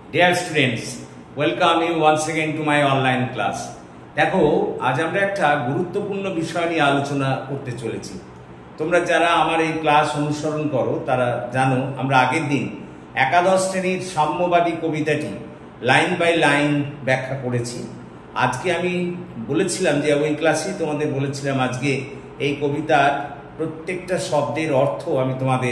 Dear students, welcome you once again to my online class. দেখো আজ আমরা একটা গুরুত্বপূর্ণ বিষয় নিয়ে আলোচনা করতে চলেছি। তোমরা যারা আমার এই ক্লাস অনুসরণ করো তারা জানো আমরা আগের দিন একাদশ শ্রেণীর সাম্যবাদী কবিতাটি লাইন বাই লাইন ব্যাখ্যা করেছি। আজকে আমি বলেছিলাম যে ওই ক্লাসে তোমাদের বলেছিলাম আজকে এই কবিতার প্রত্যেকটা শব্দের অর্থ আমি তোমাদের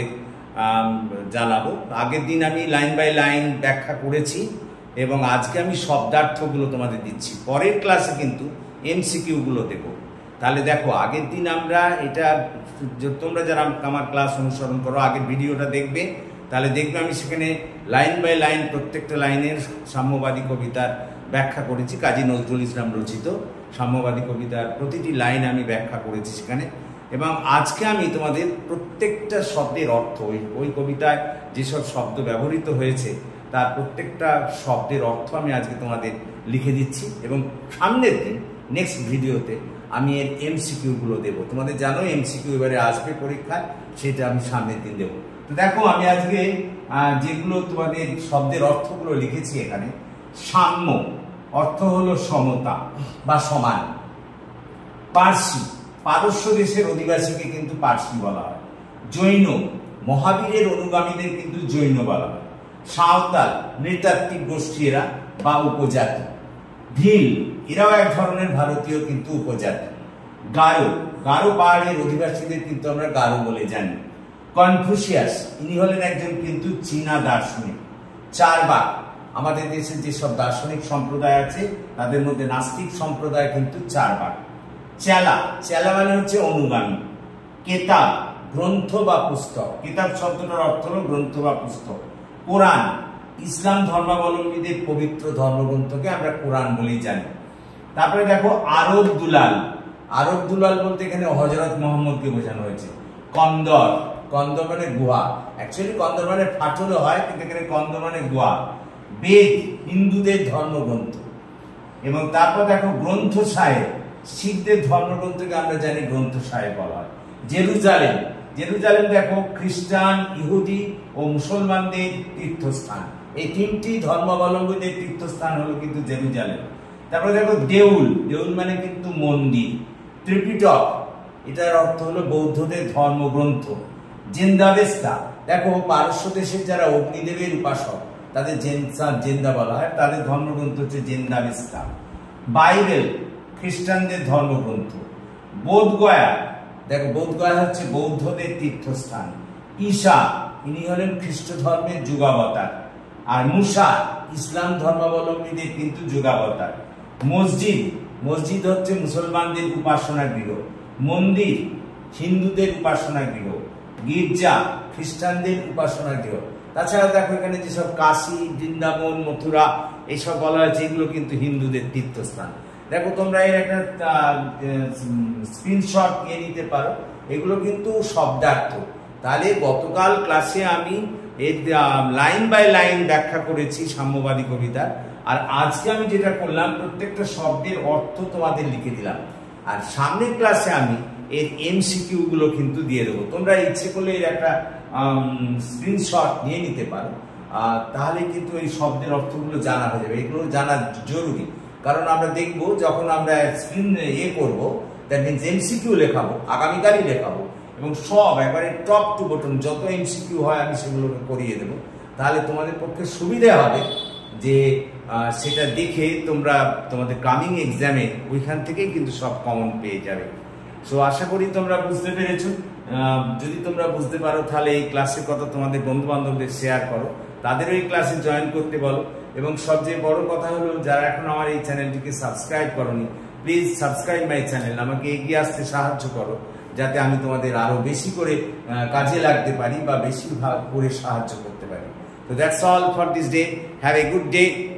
জানাবো। আগের দিন আমি লাইন বাই লাইন ব্যাখ্যা করেছি এবং আজকে আমি শব্দার্থগুলো তোমাদের দিচ্ছি। পরের ক্লাসে কিন্তু এমসিকিউগুলো দেব। তাহলে দেখো আগের দিন আমরা এটা তোমরা যারা আমার ক্লাস অনুসরণ করো আগের ভিডিওটা দেখবে, তাহলে দেখবে আমি সেখানে লাইন বাই লাইন প্রত্যেকটা লাইনের সাম্যবাদী কবিতার ব্যাখ্যা করেছি। কাজী নজরুল ইসলাম রচিত সাম্যবাদী কবিতার প্রতিটি লাইন আমি ব্যাখ্যা করেছি সেখানে। এবং আজকে আমি তোমাদের প্রত্যেকটা শব্দের অর্থ ওই কবিতায় যেসব শব্দ ব্যবহৃত হয়েছে তার প্রত্যেকটা শব্দের অর্থ আমি আজকে তোমাদের লিখে দিচ্ছি এবং সামনের দিন নেক্সট ভিডিওতে আমি এর এমসিকিউগুলো দেবো। তোমাদের জানো এমসিকিউ এবারে আসবে পরীক্ষায়, সেটা আমি সামনের দিন দেবো। তো দেখো আমি আজকে যেগুলো তোমাদের শব্দের অর্থগুলো লিখেছি এখানে, সাম্য অর্থ হলো সমতা বা সমান। পার্সি, পারস্য দেশের অধিবাসীকে কিন্তু পার্সি বলা হয়। জৈন, মহাবীরের অনুগামীদের কিন্তু জৈন বলা হয়। সাঁওতাল, নৃতাত্ত্বিক গোষ্ঠী এরা বা উপজাতি। ভিল, এরাও এক ধরনের ভারতীয় কিন্তু উপজাতি। গারো, গারো পাহাড়ের অধিবাসীদের কিন্তু আমরা গারো বলে জানি। কনফুসিয়াস, ইনি হলেন একজন কিন্তু চীনা দার্শনিক। চারবাক, আমাদের দেশে যেসব দার্শনিক সম্প্রদায় আছে তাদের মধ্যে নাস্তিক সম্প্রদায় কিন্তু চারবাক। চেলা, চেলা মানে হচ্ছে অনুগামী। কেতাব, গ্রন্থ বা পুস্তক। কেতাব শব্দটার অর্থ হলো গ্রন্থ বা পুস্তক। কোরআন, ইসলাম ধর্মাবলম্বীদের পবিত্র ধর্মগ্রন্থকে আমরা কোরআন বলেই জানি। তারপরে দেখো আরব দুলাল, আরব দুলাল বলতে এখানে হযরত মুহাম্মদকে বোঝানো হয়েছে। কন্দর, কন্দর মানে গুহা, অ্যাকচুয়ালি কন্দর মানে ফাটল হয় কিন্তু এখানে কন্দর মানে গুহা। বেদ, হিন্দুদের ধর্মগ্রন্থ। এবং তারপর দেখো গ্রন্থ সাহেব, শিখদের ধর্মগ্রন্থকে আমরা জানি গ্রন্থ সাহেব বলা হয়। জেরুজালেম, জেরুজালেম দেখো খ্রিস্টান, ইহুদি ও মুসলমানদের তীর্থস্থান। এই তিনটি ধর্মাবলম্বীদের তীর্থস্থান হলো কিন্তু জেরুজালেম। তারপরে দেখো দেউল, দেউল মানে কিন্তু মন্দির। ত্রিপিটক, এটার অর্থ হলো বৌদ্ধদের ধর্মগ্রন্থ। জেন্দাবেস্তা, দেখো পারস্য দেশের যারা অগ্নিদেবের উপাসক তাদের জেন্দা বলা হয়, তাদের ধর্মগ্রন্থ হচ্ছে জেন্দাবেস্তা। বাইবেল, খ্রিস্টানদের ধর্মগ্রন্থ। বোধগয়া, দেখো বোধগয়া হচ্ছে বৌদ্ধদের তীর্থস্থান। ঈশা, ইনি হলেন খ্রিস্ট ধর্মের যুগাবতার। আর মুসা, ইসলাম ধর্মাবলম্বীদের কিন্তু যুগাবতার। মসজিদ, মসজিদ হচ্ছে মুসলমানদের উপাসনা গৃহ। মন্দির, হিন্দুদের উপাসনা গৃহ। গির্জা, খ্রিস্টানদের উপাসনা গৃহ। তাছাড়া দেখো এখানে যেসব কাশী, বৃন্দাবন, মথুরা এইসব বলা হয়েছে এগুলো কিন্তু হিন্দুদের তীর্থস্থান। দেখো তোমরা এর একটা স্ক্রিনশট নিয়ে নিতে পারো, এগুলো কিন্তু শব্দার্থ। তাহলে গতকাল ক্লাসে আমি এর লাইন বাই লাইন ব্যাখ্যা করেছি সাম্যবাদী কবিতার, আর আজকে আমি যেটা করলাম প্রত্যেকটা শব্দের অর্থ তোমাদের লিখে দিলাম। আর সামনের ক্লাসে আমি এর এমসিকিউ গুলো কিন্তু দিয়ে দেবো। তোমরা ইচ্ছে করলে এর একটা স্ক্রিনশট নিয়ে নিতে পারো, তাহলে কিন্তু এই শব্দের অর্থগুলো জানা হয়ে যাবে। এগুলো জানা জরুরি, কারণ আমরা দেখবো যখন আমরা স্ক্রিন করবো দ্যাট মিনস এমসিকিউ লেখাবো, আগামীকালই লেখাবো এবং সব একবারে টপ টু বটন যত এমসিকিউ হয় আমি সেগুলোকে করিয়ে দেবো। তাহলে তোমাদের পক্ষে সুবিধা হবে যে সেটা দেখে তোমরা তোমাদের কামিং এক্সামে ওইখান থেকেই কিন্তু সব কমন পেয়ে যাবে। সো আশা করি তোমরা বুঝতে পেরেছো। যদি তোমরা বুঝতে পারো তাহলে এই ক্লাসের কথা তোমাদের বন্ধু বান্ধবদের শেয়ার করো, তাদেরও এই ক্লাসে জয়েন করতে বলো। এবং সবচেয়ে বড় কথা হলো যারা এখন আমার এই চ্যানেলটিকে সাবস্ক্রাইব করোনি, প্লিজ সাবস্ক্রাইব মাই চ্যানেল। আমাকে এগিয়ে আসতে সাহায্য করো যাতে আমি তোমাদের আরো বেশি করে কাজে লাগতে পারি বা বেশি করে সাহায্য করতে পারি। তো that's all for this day. Have a good day.